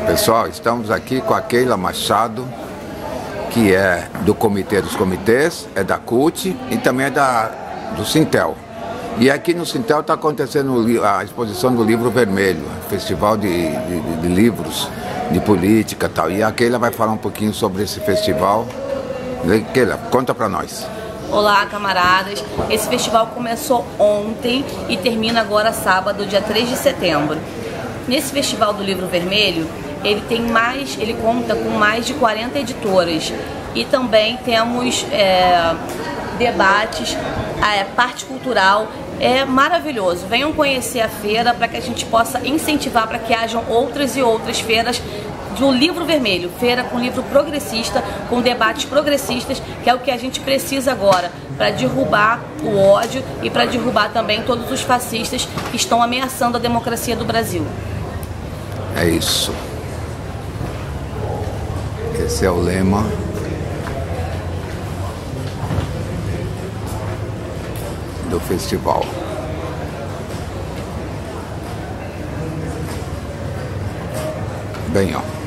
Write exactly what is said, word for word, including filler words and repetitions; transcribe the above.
Pessoal, estamos aqui com a Keila Machado, que é do Comitê dos Comitês, é da C U T e também é da, do Sintel. E aqui no Sintel está acontecendo a exposição do Livro Vermelho, festival de, de, de livros, de política e tal. E a Keila vai falar um pouquinho sobre esse festival. Keila, conta para nós. Olá, camaradas. Esse festival começou ontem e termina agora sábado, dia três de setembro. Nesse festival do Livro Vermelho, ele tem mais, ele conta com mais de quarenta editoras e também temos é, debates, é, parte cultural. É maravilhoso. Venham conhecer a feira para que a gente possa incentivar para que hajam outras e outras feiras do Livro Vermelho, feira com livro progressista, com debates progressistas, que é o que a gente precisa agora para derrubar o ódio e para derrubar também todos os fascistas que estão ameaçando a democracia do Brasil. É isso. Esse é o lema do festival. Bem, ó.